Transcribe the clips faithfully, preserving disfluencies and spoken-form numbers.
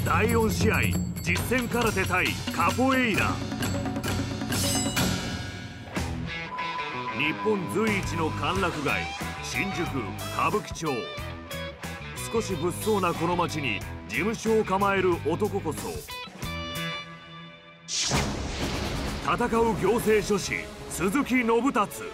だいよん試合、実戦空手対カポエイラ。日本随一の歓楽街、新宿歌舞伎町。少し物騒なこの街に事務所を構える男こそ、戦う行政書士鈴木信達。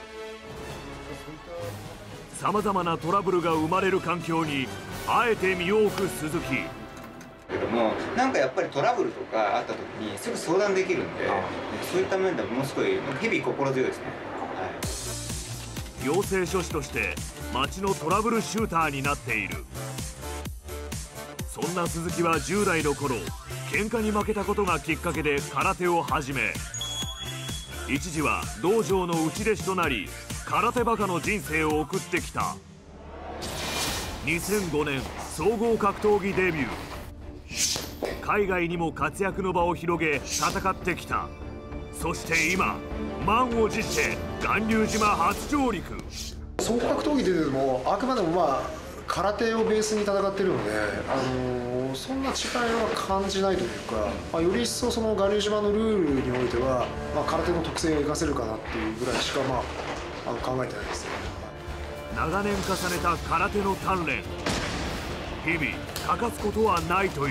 さまざまなトラブルが生まれる環境にあえて身を置く鈴木。 けども、なんかやっぱりトラブルとかあった時にすぐ相談できるんで、そういった面でものすごい日々心強いですね。 はい、行政書士として街のトラブルシューターになっている。そんな鈴木はじゅう代の頃、喧嘩に負けたことがきっかけで空手を始め、一時は道場の内弟子となり空手バカの人生を送ってきた。にせんごねん総合格闘技デビュー。海外にも活躍の場を広げ戦ってきた。そして今、満を持して巌流島初上陸。 総合格闘技というのもあくまでもまあ空手をベースに戦っているので、あのー、そんな違いは感じないというか、まあ、より一層その巌流島のルールにおいては、まあ、空手の特性が活かせるかなっていうぐらいしか、まあ、あの考えてないですね。 長年重ねた空手の鍛錬、日々欠かすことはないという。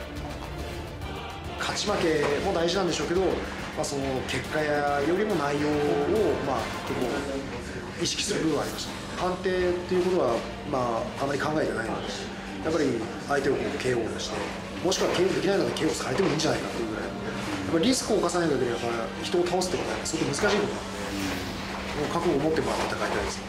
勝ち負けも大事なんでしょうけど、まあ、その結果やよりも内容を、まあ、結構意識する部分はありました。判定っていうことは、まあ、あまり考えてないので、やっぱり相手をこう ケーオー を出して、もしくは ケーオー できないので ケーオー されてもいいんじゃないかっていうぐらい、やっぱりリスクを犯さないだけでやっぱ人を倒すってことはすごく難しいことなので、もう覚悟を持ってもらって戦いたいですね。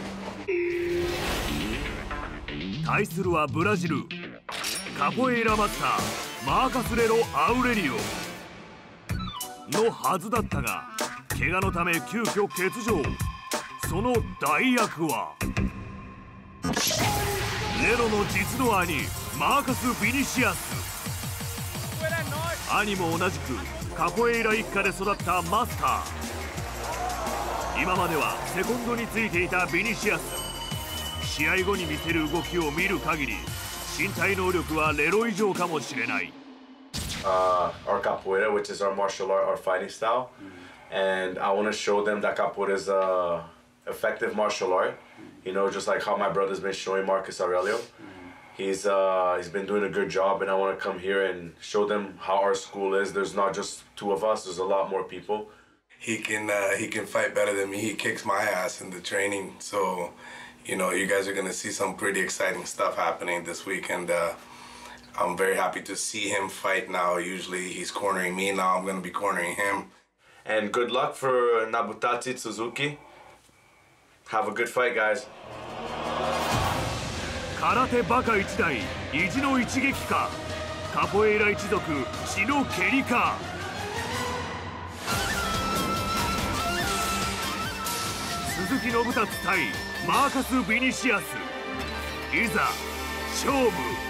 対するはブラジルカポエイラマスターマーカス・レロ・アウレリオのはずだったが、怪我のため急遽欠場。その代役はレロの実の兄マーカス・ビニシアス。兄も同じくカポエイラ一家で育ったマスター。今まではセコンドについていたビニシアス。試合後に見せる動きを見る限り、身体能力はレロ以上かもしれない。 Uh, our capoeira, which is our martial art, our fighting style, and I want to show them that capoeira is a effective martial art. You know, just like how my brother's been showing Marcus Aurelio. He's uh, he's been doing a good job, and I want to come here and show them how our school is. There's not just two of us. There's a lot more people. He can uh, he can fight better than me. He kicks my ass in the training. So, you know, you guys are gonna see some pretty exciting stuff happening this week, and uh, I'm very happy to see him fight now. Usually he's cornering me. Now I'm gonna be cornering him. And good luck for Nabutachi Suzuki. Have a good fight, guys. 空手バカ一代意地の一撃か、カポエイラ一族血の蹴りか。鈴木信達対マーカス・ビニシアス。いざ勝負。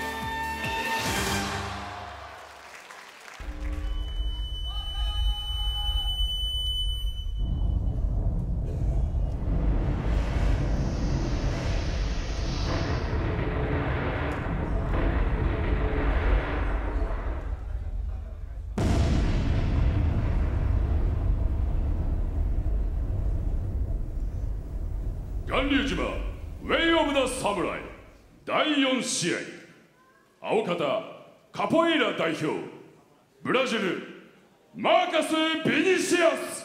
巌流島ウェイ・オブ・ザ・サムライだいよん試合。青方カポエイラ代表ブラジルマーカス・ビニシアス。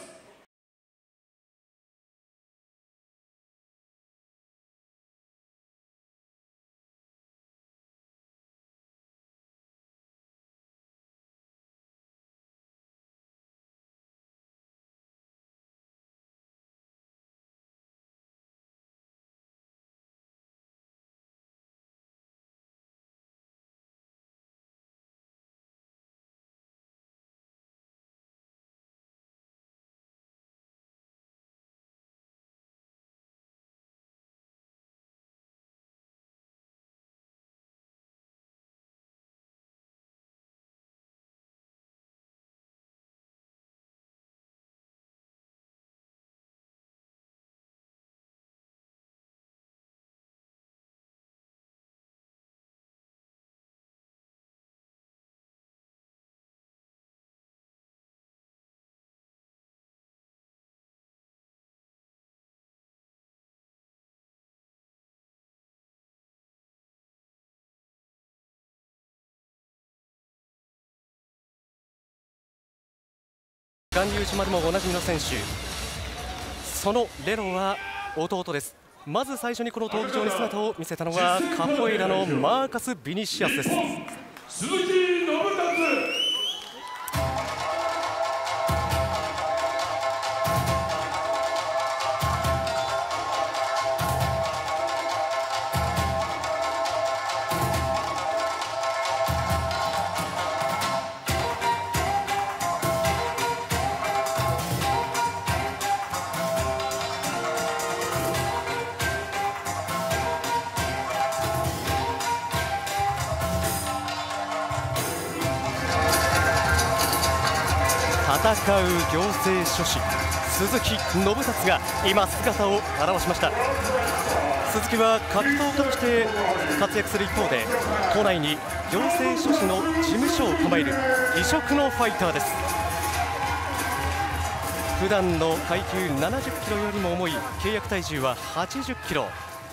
巌流島でもおなじみの選手、そのレロは弟です。まず最初にこの闘技場に姿を見せたのはカポエイラのマーカス・ビニシアスです。 鈴木信達。 戦う行政書士鈴木信達が今姿を現しました。鈴木は格闘家として活躍する一方で都内に行政書士の事務所を構える異色のファイターです。普段の階級ななじゅっキロよりも重い契約体重ははちじゅっキロ。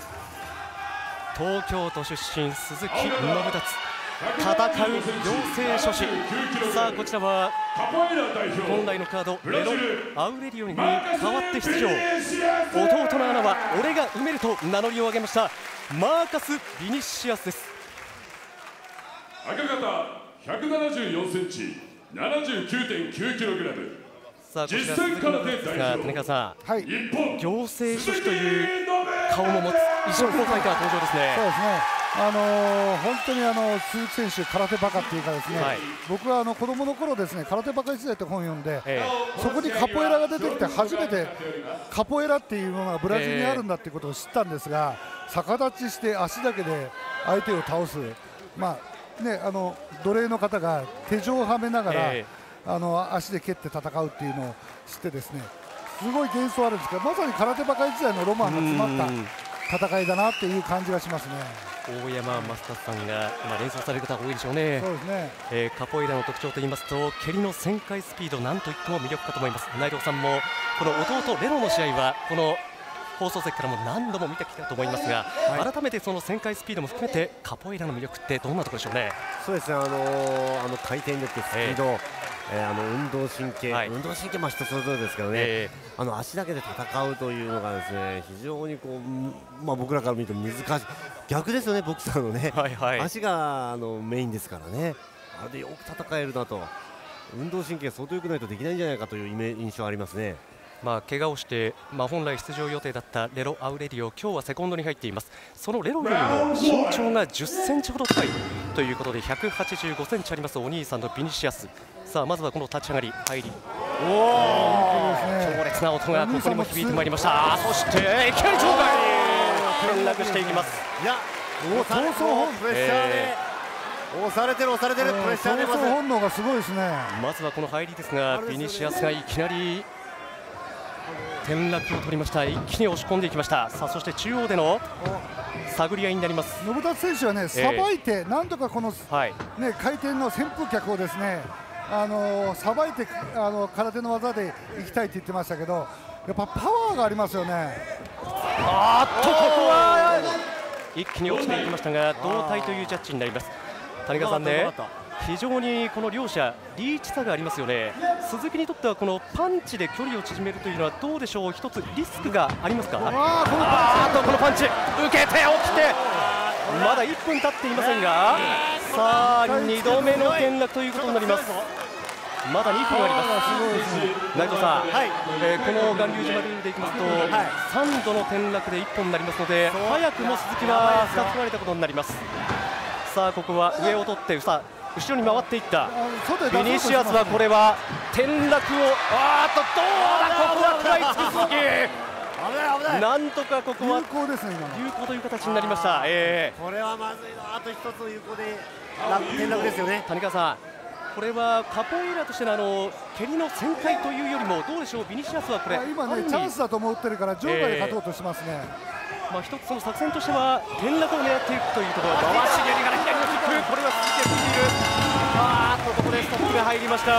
東京都出身鈴木信達、戦う行政書士。さあこちらは本来のカードレロ・アウレリオに代わって出場、弟の穴は俺が埋めると名乗りを上げましたマーカス・ビニシアスです。 赤型ひゃくななじゅうよんセンチ ななじゅうきゅうてんきゅうキログラム。 さあこちら鈴木のですが、田中さん、 はい、 行政書士という顔も持つ異色のファイター登場ですね。 そうですね。あのー、本当にあの鈴木選手空手バカっていうかですね、はい、僕はあの子供の頃ですね空手バカ時代って本を読んで、えー、そこにカポエラが出てきて初めてカポエラっていうものがブラジルにあるんだっていうことを知ったんですが、逆立ちして足だけで相手を倒す、まあね、あの奴隷の方が手錠をはめながら、えー、あの足で蹴って戦うっていうのを知ってですね、すごい幻想あるんですけど、まさに空手バカ時代のロマンが詰まった戦いだなっていう感じがしますね。 大山マスターさんが今連想される方が多いでしょうね。 そうですね、 えー、カポエイラの特徴といいますと蹴りの旋回スピード、なんといっても魅力かと思います。内藤さんもこの弟レロの試合はこの放送席からも何度も見てきたと思いますが、はい、改めてその旋回スピードも含めてカポエイラの魅力ってどんなところでしょうね。 そうですね、あのー、あの回転力、スピード、えーえー、あの運動神経、はい、運動神経まあ人それぞれですけどね、えー、あの足だけで戦うというのがですね非常にこう、まあ、僕らから見ると難しい、逆ですよね、ボクサーのね、はいはい、足があのメインですからね、あれでよく戦えるなと、運動神経相当良くないとできないんじゃないかというイメ印象ありますね。 まあ怪我をして、まあ、本来出場予定だったレロ・アウレリオ、今日はセコンドに入っています。そのレロよりも身長がじゅっセンチほど高いということでひゃくはちじゅうごセンチありますお兄さんのビニシアス。さあまずはこの立ち上がり入り、おお強烈な音がここにも響いてまいりました。そしていきなり場外転落していきます。 いやお闘争本プレッシャーで押されてる押されてる、プレッシャーで闘争本能がすごいですね。 まずはこの入りですが、ビニシアスがいきなり転落を取りました。一気に押し込んでいきました。さあそして中央での探り合いになります。 信達選手はねさばいて、えー、なんとかこの、はいね、回転の旋風脚をですねあのさばいてあの空手の技でいきたいって言ってましたけど、やっぱパワーがありますよね。 あっとここは一気に落ちていきましたが同体というジャッジになります。谷川さんね、非常にこの両者リーチ差がありますよね。鈴木にとってはこのパンチで距離を縮めるというのはどうでしょう、一つリスクがありますか。あーとこのパンチ受けて起きてまだいっぷん経っていませんが、さあにどめの転落ということになります。まだにふんあります。内藤さん、はいえー、この巌流島ルールでいきますと、はい、さんどの転落でいっぽんになりますので、早くも鈴木はふたつ取られたことになります。さあここは上を取ってさ後ろに回っていったビニシアスはこれは転落をあーっとどうだここは食らいつく鈴木なんとかここは有効ですね、 有効という形になりました。えー、これはまずいな、あと一つ有効で転落ですよね。 谷川さん、これはカポエイラとしてのあの蹴りの旋回というよりもどうでしょう、ビニシアスはこれ今ねチャンスだと思ってるから場外で勝とうとしますね。 えー、まあ一つその作戦としては転落を狙っていくというところ、回し蹴りから左のキック、これは続けている。あーっとここでストップが入りました。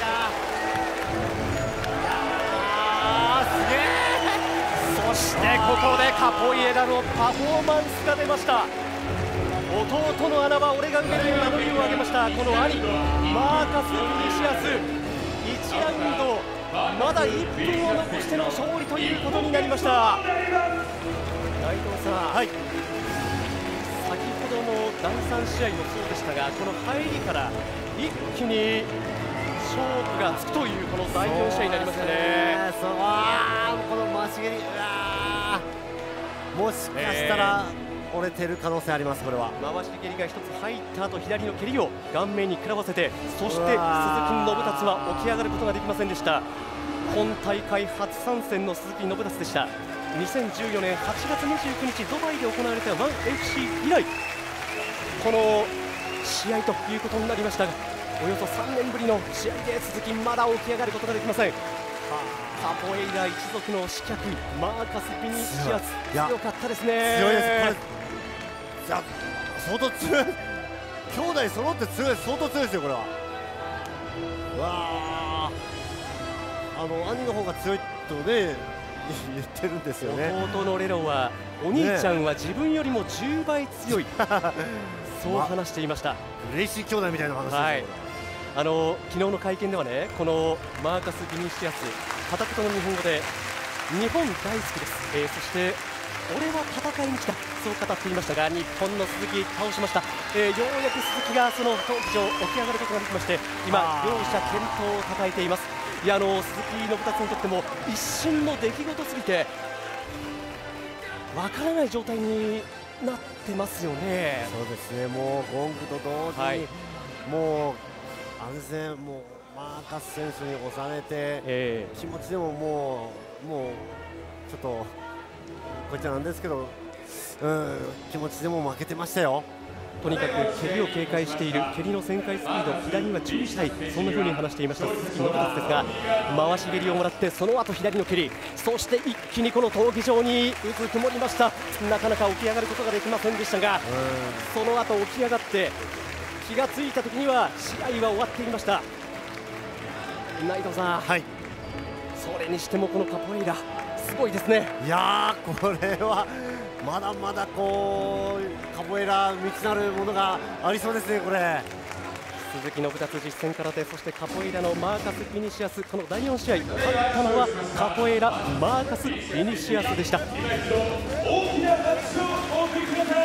そしてここでカポエイラのパフォーマンスが出ました。弟の穴は俺が埋める名乗りを上げました。この兄マーカス・ビニシアス、一ラウンド、まだいっぷんを残しての勝利ということになりました。内藤さん、はい、先ほどのだいさん試合もそうでしたが、この入りから一気に勝負がつくというこのだいよん試合になりましたね。 そう、あー、この回し蹴り、うわー、もしかしたら折れてる可能性あります。これは回し蹴りが一つ入った後、左の蹴りを顔面に食らわせて、そして鈴木信達は起き上がることができませんでした。今大会初参戦の鈴木信達でした。にせんじゅうよねんはちがつにじゅうくにちドバイで行われた ワンエフシー 以来この試合ということになりましたが、およそさんねんぶりの試合で鈴木まだ起き上がることができません。カポエイラ一族の刺客マーカス・ビニシアス、強かったですね。 強いです。これいや相当強い、兄弟揃って強い、相当強いですよこれは。うわあ、あの兄の方が強いとね言ってるんですよね。 弟のレロはお兄ちゃんは自分よりもじゅうばい強い、ね、そう話していました。 レイシー兄弟みたいな話ですよ、はい、 あの昨日の会見ではね、このマーカス・ビニシアス、片言の日本語で日本大好きです、えー、そして俺は戦いに来た、そう語っていましたが、日本の鈴木倒しました、えー、ようやく鈴木がその闘技場起き上がることができまして、今両者健闘を抱えています。いや、あの鈴木信達にとっても一瞬の出来事すぎてわからない状態になってますよね。 そうですね、もうゴングと同時に、はい、もう安全、もうマーカス選手に押されて、えー、気持ちでももうもうちょっとこいつなんですけど、うん、気持ちでも負けてましたよ。 とにかく蹴りを警戒している、蹴りの旋回スピード、左には注意したい、そんな風に話していました鈴木信達ですが、回し蹴りをもらって、その後左の蹴り、そして一気にこの闘技場にうずくもりました。なかなか起き上がることができませんでしたが、その後起き上がって気がついた時には試合は終わっていました。内藤さん、はい、それにしてもこのカポエイラすごいですね。 いやー、これはまだまだこうカポエイラ未知なるものがありそうですね。これ鈴木信達実践空手、そしてカポエイラのマーカス・ビニシアス、このだいよん試合勝ったのはカポエイラマーカス・ビニシアスでした。大きな拍手をお送りください。